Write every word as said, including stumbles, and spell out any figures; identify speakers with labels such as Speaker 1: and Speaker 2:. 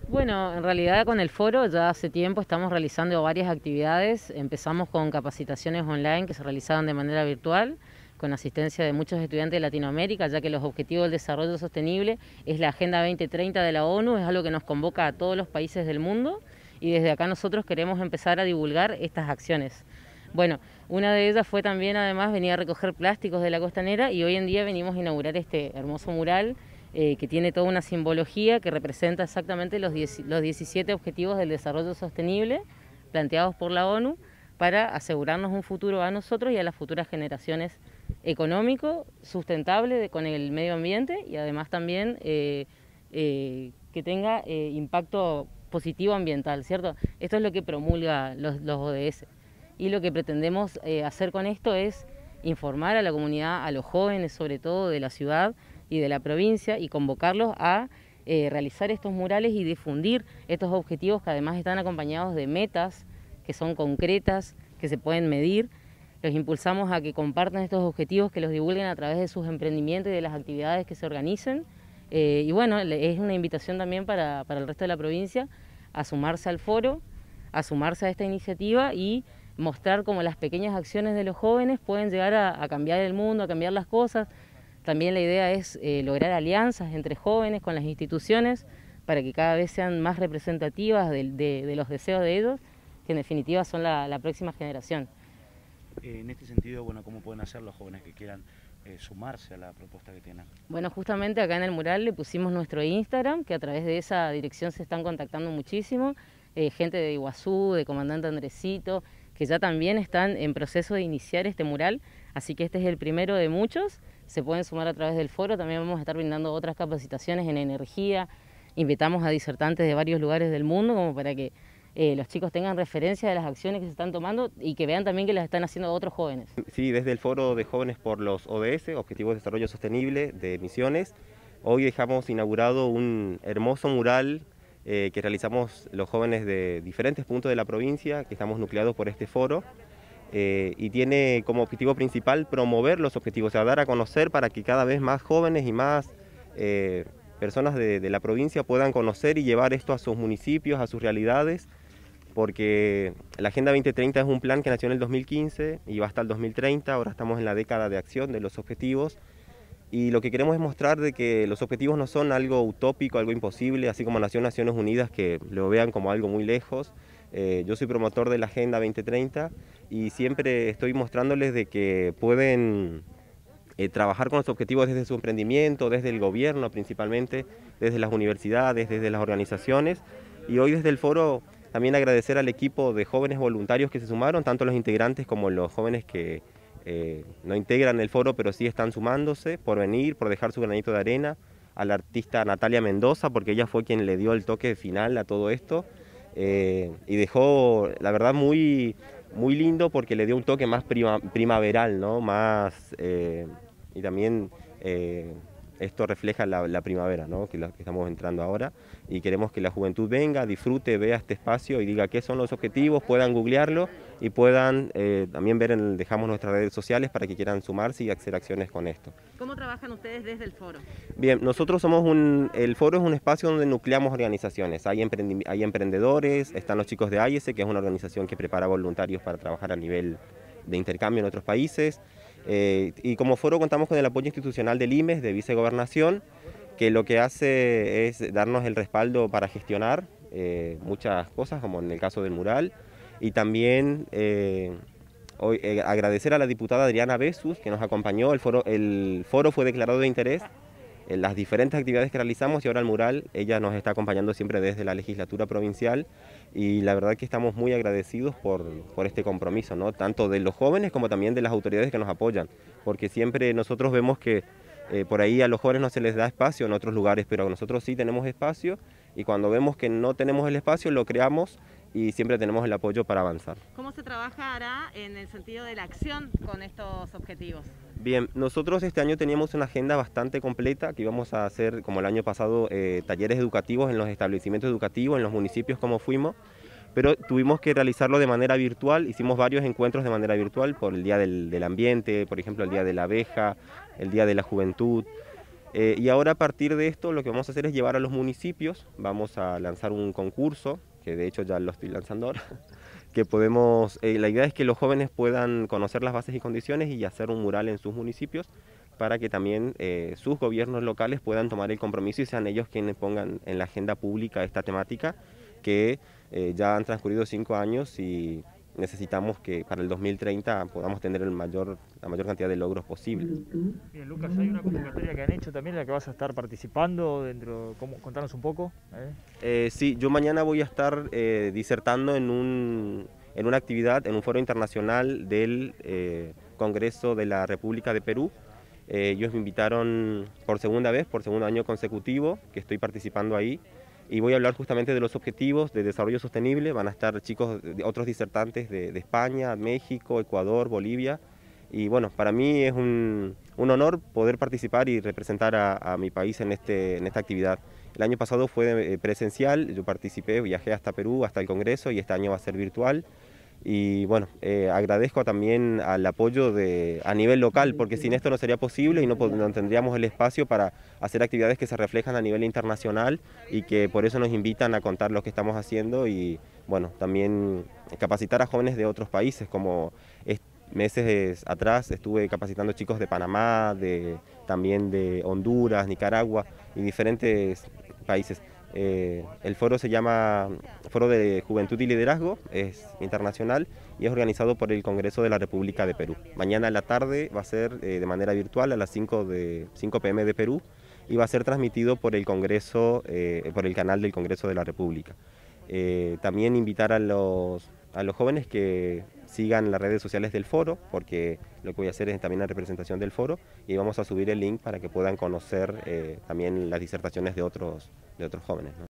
Speaker 1: Bueno, en realidad con el foro ya hace tiempo estamos realizando varias actividades. Empezamos con capacitaciones online que se realizaban de manera virtual, con asistencia de muchos estudiantes de Latinoamérica, ya que los Objetivos del Desarrollo Sostenible es la Agenda veinte treinta de la ONU, es algo que nos convoca a todos los países del mundo y desde acá nosotros queremos empezar a divulgar estas acciones. Bueno, una de ellas fue también además venir a recoger plásticos de la costanera y hoy en día venimos a inaugurar este hermoso mural eh, que tiene toda una simbología que representa exactamente los, diez, los diecisiete Objetivos del Desarrollo Sostenible planteados por la ONU para asegurarnos un futuro a nosotros y a las futuras generaciones económico, sustentable de, con el medio ambiente y además también eh, eh, que tenga eh, impacto positivo ambiental, ¿cierto? Esto es lo que promulga los, los O D S. Y lo que pretendemos eh, hacer con esto es informar a la comunidad, a los jóvenes sobre todo de la ciudad y de la provincia y convocarlos a eh, realizar estos murales y difundir estos objetivos que además están acompañados de metas que son concretas, que se pueden medir. Los impulsamos a que compartan estos objetivos, que los divulguen a través de sus emprendimientos y de las actividades que se organicen. Eh, y bueno, es una invitación también para, para el resto de la provincia a sumarse al foro, a sumarse a esta iniciativa y mostrar cómo las pequeñas acciones de los jóvenes pueden llegar a, a cambiar el mundo, a cambiar las cosas. También la idea es eh, lograr alianzas entre jóvenes con las instituciones para que cada vez sean más representativas de, de, de los deseos de ellos, que en definitiva son la, la próxima generación.
Speaker 2: En este sentido, bueno, ¿cómo pueden hacer los jóvenes que quieran eh, sumarse a la propuesta que tienen?
Speaker 1: Bueno, justamente acá en el mural le pusimos nuestro Instagram, que a través de esa dirección se están contactando muchísimo, eh, gente de Iguazú, de Comandante Andresito, que ya también están en proceso de iniciar este mural, así que este es el primero de muchos, se pueden sumar a través del foro, también vamos a estar brindando otras capacitaciones en energía, invitamos a disertantes de varios lugares del mundo como para que Eh, los chicos tengan referencia de las acciones que se están tomando y que vean también que las están haciendo otros jóvenes.
Speaker 3: Sí, desde el Foro de Jóvenes por los O D S, Objetivos de Desarrollo Sostenible de Misiones, hoy dejamos inaugurado un hermoso mural eh, que realizamos los jóvenes de diferentes puntos de la provincia, que estamos nucleados por este foro, eh, y tiene como objetivo principal promover los objetivos, o sea, dar a conocer para que cada vez más jóvenes y más eh, personas de, de la provincia puedan conocer y llevar esto a sus municipios, a sus realidades, porque la Agenda veinte treinta es un plan que nació en el dos mil quince y va hasta el dos mil treinta, ahora estamos en la década de acción de los objetivos, y lo que queremos es mostrar de que los objetivos no son algo utópico, algo imposible, así como nació Naciones Unidas, que lo vean como algo muy lejos. Eh, yo soy promotor de la Agenda veinte treinta y siempre estoy mostrándoles de que pueden eh, trabajar con los objetivos desde su emprendimiento, desde el gobierno principalmente, desde las universidades, desde las organizaciones, y hoy desde el foro también agradecer al equipo de jóvenes voluntarios que se sumaron, tanto los integrantes como los jóvenes que eh, no integran el foro, pero sí están sumándose, por venir, por dejar su granito de arena, a la artista Natalia Mendoza, porque ella fue quien le dio el toque final a todo esto, eh, y dejó, la verdad, muy, muy lindo porque le dio un toque más prima, primaveral, ¿no? Más, eh, y también eh, esto refleja la, la primavera, ¿no? que, la, que estamos entrando ahora, y queremos que la juventud venga, disfrute, vea este espacio y diga qué son los objetivos, puedan googlearlo y puedan eh, también ver, en, dejamos nuestras redes sociales para que quieran sumarse y hacer acciones con esto.
Speaker 1: ¿Cómo trabajan ustedes desde el foro?
Speaker 3: Bien, nosotros somos un, el foro es un espacio donde nucleamos organizaciones, hay, emprendi, hay emprendedores, están los chicos de A I E S, que es una organización que prepara voluntarios para trabajar a nivel de intercambio en otros países. Eh, y como foro contamos con el apoyo institucional del I M E S, de Vicegobernación, que lo que hace es darnos el respaldo para gestionar eh, muchas cosas, como en el caso del mural, y también eh, hoy, eh, agradecer a la diputada Adriana Besus, que nos acompañó. El foro, el foro fue declarado de interés en las diferentes actividades que realizamos y ahora el mural, ella nos está acompañando siempre desde la legislatura provincial, y la verdad que estamos muy agradecidos por, por este compromiso, ¿no? Tanto de los jóvenes como también de las autoridades que nos apoyan, porque siempre nosotros vemos que eh, por ahí a los jóvenes no se les da espacio en otros lugares, pero nosotros sí tenemos espacio, y cuando vemos que no tenemos el espacio lo creamos y siempre tenemos el apoyo para avanzar.
Speaker 1: ¿Cómo se trabajará en el sentido de la acción con estos objetivos?
Speaker 3: Bien, nosotros este año teníamos una agenda bastante completa, que íbamos a hacer, como el año pasado, eh, talleres educativos en los establecimientos educativos, en los municipios como fuimos, pero tuvimos que realizarlo de manera virtual. Hicimos varios encuentros de manera virtual por el Día del, del Ambiente, por ejemplo el Día de la Abeja, el Día de la Juventud. Eh, y ahora a partir de esto lo que vamos a hacer es llevar a los municipios, vamos a lanzar un concurso, que de hecho ya lo estoy lanzando ahora, que podemos, eh, la idea es que los jóvenes puedan conocer las bases y condiciones y hacer un mural en sus municipios para que también eh, sus gobiernos locales puedan tomar el compromiso y sean ellos quienes pongan en la agenda pública esta temática, que eh, ya han transcurrido cinco años y necesitamos que para el dos mil treinta podamos tener el mayor, la mayor cantidad de logros posibles.
Speaker 4: Bien, Lucas, hay una convocatoria que han hecho también en la que vas a estar participando dentro, ¿cómo? Contanos un poco. ¿eh?
Speaker 3: Eh, sí, yo mañana voy a estar eh, disertando en, un, en una actividad, en un foro internacional del eh, Congreso de la República de Perú. Eh, ellos me invitaron por segunda vez, por segundo año consecutivo, que estoy participando ahí. Y voy a hablar justamente de los objetivos de desarrollo sostenible. Van a estar chicos, otros disertantes de, de España, México, Ecuador, Bolivia. Y bueno, para mí es un, un honor poder participar y representar a, a mi país en, este, en esta actividad. El año pasado fue presencial, yo participé, viajé hasta Perú, hasta el Congreso, y este año va a ser virtual. Y bueno, eh, agradezco también al apoyo de, a nivel local, porque sin esto no sería posible y no, no tendríamos el espacio para hacer actividades que se reflejan a nivel internacional y que por eso nos invitan a contar lo que estamos haciendo y bueno, también capacitar a jóvenes de otros países, como meses atrás estuve capacitando chicos de Panamá, de, también de Honduras, Nicaragua y diferentes países. Eh, el foro se llama Foro de Juventud y Liderazgo, es internacional y es organizado por el Congreso de la República de Perú. Mañana en la tarde va a ser eh, de manera virtual a las cinco pe eme de Perú y va a ser transmitido por el Congreso, eh, por el canal del Congreso de la República. Eh, también invitar a los, a los jóvenes que sigan las redes sociales del foro, porque lo que voy a hacer es también la representación del foro y vamos a subir el link para que puedan conocer eh, también las disertaciones de otros, de otros jóvenes, ¿no?